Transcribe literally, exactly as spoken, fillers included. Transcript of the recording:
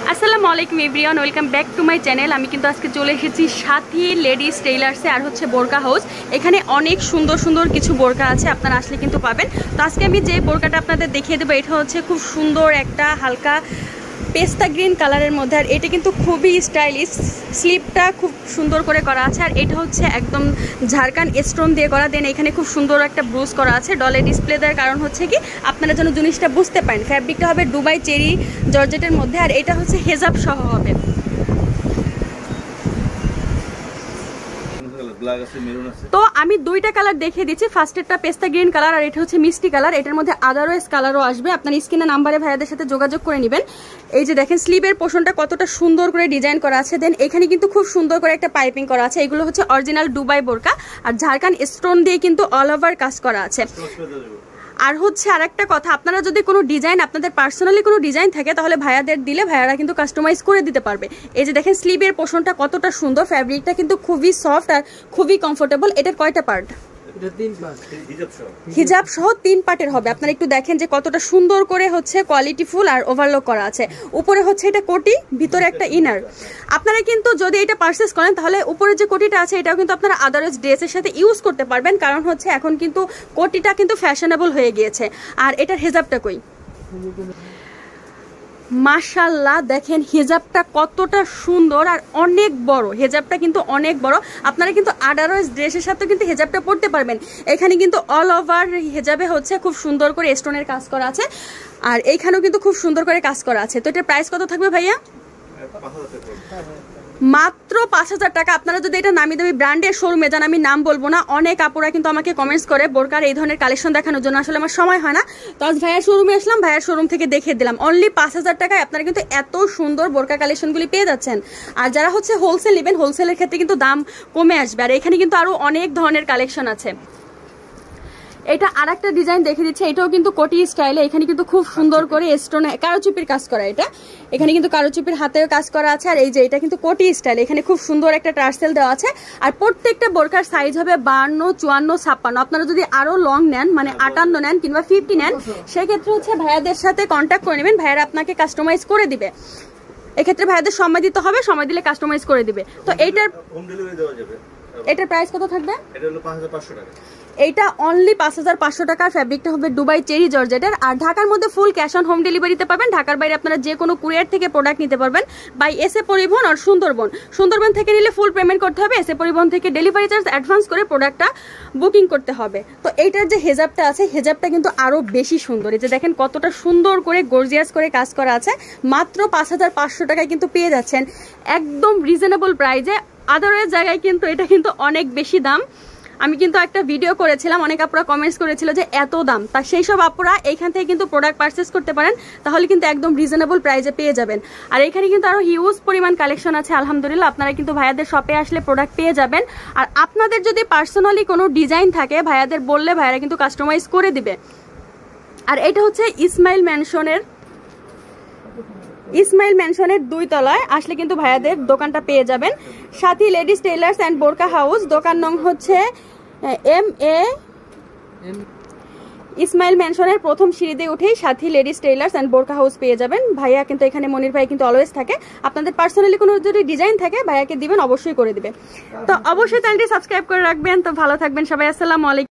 আসসালামু আলাইকুম everyone, welcome back to my channel. আমি কিন্তু আজকে চলে এসেছি সাথী লেডিস টেইলার্সে, আর হচ্ছে বোরকা হাউস। এখানে অনেক সুন্দর সুন্দর কিছু বোরকা আছে, আপনারা আসলে কিন্তু পাবেন। তো আজকে আমি যে বোরকাটা আপনাদের দেখিয়ে দেবো, এটা হচ্ছে খুব সুন্দর একটা হালকা পেস্তা গ্রিন কালারের মধ্যে, আর এটা কিন্তু খুবই স্টাইলিশ। স্লিপটা খুব সুন্দর করে করা আছে, আর এটা হচ্ছে একদম ঝাড়খান স্টোন দিয়ে করা। দেন এখানে খুব সুন্দর একটা ব্রুজ করা আছে। ডলে ডিসপ্লে দেওয়ার কারণ হচ্ছে কি, আপনারা যেন জিনিসটা বুঝতে পারেন। ফ্যাব্রিকটা হবে দুবাই চেরি জর্জেটের মধ্যে, আর এটা হচ্ছে হেজাব সহ হবে। তো আমি দুইটা কালার দেখিয়ে দিচ্ছি। ফার্স্টেরটা পেস্তা গ্রিন কালার, আর এটা হচ্ছে মিষ্টি কালার। এটার মধ্যে আদারওয়াইজ কালারও আসবে। আপনার স্ক্রিনে নাম্বারে ভাইয়াদের সাথে যোগাযোগ করে নেবেন। এই যে দেখেন স্লিভের পোর্শনটা কতটা সুন্দর করে ডিজাইন করা আছে। দেন এখানে কিন্তু খুব সুন্দর করে একটা পাইপিং করা আছে। এগুলো হচ্ছে অরিজিনাল দুবাই বোরকা, আর ঝাড়খান স্টোন দিয়ে কিন্তু অল ওভার কাজ করা আছে। আর হচ্ছে আর একটা কথা, আপনারা যদি কোনো ডিজাইন আপনাদের পার্সোনালি কোনো ডিজাইন থাকে, তাহলে ভাইয়াদের দিলে ভাইয়ারা কিন্তু কাস্টমাইজ করে দিতে পারবে। এই যে দেখেন স্লিভের পোর্শনটা কতটা সুন্দর, ফ্যাব্রিকটা কিন্তু খুবই সফট আর খুবই কমফোর্টেবল। এটার কয়টা পার্ট? হিজাব সহ তিন পার্টের হবে। আপনারা একটু দেখেন যে কতটা সুন্দর করে হচ্ছে কোয়ালিটি ফুল আর ওভারলক করা আছে। উপরে হচ্ছে এটা কোটি, ভিতরে একটা ইনার। আপনারা কিন্তু যদি এটা পারচেস করেন, তাহলে উপরে যে কোটিটা আছে এটাও কিন্তু আপনারা আদারওয়াইজ ড্রেসের সাথে ইউজ করতে পারবেন। কারণ হচ্ছে এখন কিন্তু কোটিটা কিন্তু ফ্যাশনেবল হয়ে গিয়েছে। আর এটার হিজাবটা কই? মাশাআল্লাহ, দেখেন হিজাবটা কতটা সুন্দর আর অনেক বড়। হেজাবটা কিন্তু অনেক বড়। আপনারা কিন্তু আদারওয়াইজ ড্রেসের সাথে কিন্তু হেজাবটা পরতে পারবেন। এখানে কিন্তু অল ওভার হেজাবে হচ্ছে খুব সুন্দর করে স্টোনের কাজ করা আছে, আর এইখানেও কিন্তু খুব সুন্দর করে কাজ করা আছে। তো এটার প্রাইস কত থাকবে ভাইয়া? মাত্র পাঁচ হাজার টাকা। আপনারা যদি এটা নামি দামি ব্র্যান্ডের শোরুমে যান, আমি নাম বলবো না, অনেক আপুরা কিন্তু আমাকে কমেন্টস করে বোরকার এই ধরনের কালেকশন দেখানোর জন্য। আসলে আমার সময় হয় না, তো আজ ভাইয়ার শোরুমে আসলাম, ভাইয়ার শোরুম থেকে দেখিয়ে দিলাম। অনলি পাঁচ হাজার টাকায় আপনারা কিন্তু এত সুন্দর বোরকা কালেকশনগুলি পেয়ে যাচ্ছেন। আর যারা হচ্ছে হোলসেল নেবেন, হোলসেলের ক্ষেত্রে কিন্তু দাম কমে আসবে। আর এখানে কিন্তু আরও অনেক ধরনের কালেকশন আছে। এটা আর একটা ডিজাইন দেখে দিচ্ছে, এটাও কিন্তু কোটি স্টাইলে। এখানে কিন্তু খুব সুন্দর করে স্টোনে কারুচুপির কাজ করা। এটা এখানে কিন্তু কারুচুপির হাতেও কাজ করা আছে। আর এই যে এটা কিন্তু কোটি স্টাইল, এখানে খুব সুন্দর একটা টার্সেল দেওয়া আছে। আর প্রত্যেকটা বোরকার সাইজ হবে বান্ন, চুয়ান্ন, ছাপ্পান্ন। আপনারা যদি আরো লং নেন, মানে আটান্ন নেন কিংবা ফিফটি নেন, সেক্ষেত্রে হচ্ছে ভাইয়াদের সাথে কন্ট্যাক্ট করে নেবেন। ভাইয়ারা আপনাকে কাস্টমাইজ করে দিবে। এক্ষেত্রে ভাইয়াদের সময় দিতে হবে, সময় দিলে কাস্টমাইজ করে দিবে। তো এইটার হোম ডেলিভারি দেওয়া যাবে। এটার প্রাইস কত থাকবে? এটা হলো পাঁচ হাজার পাঁচশো টাকা। এইটা অনলি পাঁচ হাজার পাঁচশো টাকার। ফ্যাব্রিকটা হবে দুবাই চেরি জর্জেটের। আর ঢাকার মধ্যে ফুল ক্যাশ অন হোম ডেলিভারিতে পাবেন। ঢাকার বাইরে আপনারা যে কোনো কুরিয়ার থেকে প্রোডাক্ট নিতে পারবেন, বাই এসে পরিবহন আর সুন্দরবন। সুন্দরবন থেকে নিলে ফুল পেমেন্ট করতে হবে। এসে পরিবহন থেকে ডেলিভারি চার্জ অ্যাডভান্স করে প্রোডাক্টটা বুকিং করতে হবে। তো এইটার যে হেজাবটা আছে, হেজাবটা কিন্তু আরও বেশি সুন্দর। এই যে দেখেন কতটা সুন্দর করে গর্জিয়াস করে কাজ করা আছে। মাত্র পাঁচ হাজার পাঁচশো টাকায় কিন্তু পেয়ে যাচ্ছেন একদম রিজনেবল প্রাইজে। আদারওয়াইজ জায়গায় কিন্তু এটা কিন্তু অনেক বেশি দাম। আমি কিন্তু একটা ভিডিও করেছিলাম, অনেক আপুরা কমেন্টস করেছিল যে এত দাম। তা সেই সব আপুরা এইখান থেকে কিন্তু প্রোডাক্ট পারচেস করতে পারেন, তাহলে কিন্তু একদম রিজনেবল প্রাইসে পেয়ে যাবেন। আর এখানে কিন্তু আরো হিউজ পরিমাণ কালেকশন আছে আলহামদুলিল্লাহ। আপনারা কিন্তু ভাইয়াদের শপে আসলে প্রোডাক্ট পেয়ে যাবেন। আর আপনাদের যদি পার্সোনালি কোনো ডিজাইন থাকে, ভাইয়াদের বললে ভাইয়ারা কিন্তু কাস্টমাইজ করে দিবে। আর এটা হচ্ছে ইসমাইল ম্যানশনের ইসমাইল ম্যানশনের দুই তলায় আসলে কিন্তু ভাইয়াদের দোকানটা পেয়ে যাবেন। Sathi ladies tailors and burqa house. দোকান নং হচ্ছে এম এ ইসমাইল ম্যানশনের প্রথম সিঁড়িতে উঠেই Sathi ladies tailors and burqa house পেয়ে যাবেন। ভাইয়া কিন্তু এখানে, মনির ভাই কিন্তু অলওয়েজ থাকে। আপনাদের পার্সোনালি কোনো যদি ডিজাইন থাকে, ভাইয়াকে দিবেন, অবশ্যই করে দিবে। তো অবশ্যই চ্যানেলটি সাবস্ক্রাইব করে রাখবেন। তো ভালো থাকবেন সবাই, আসসালামু আলাইকুম।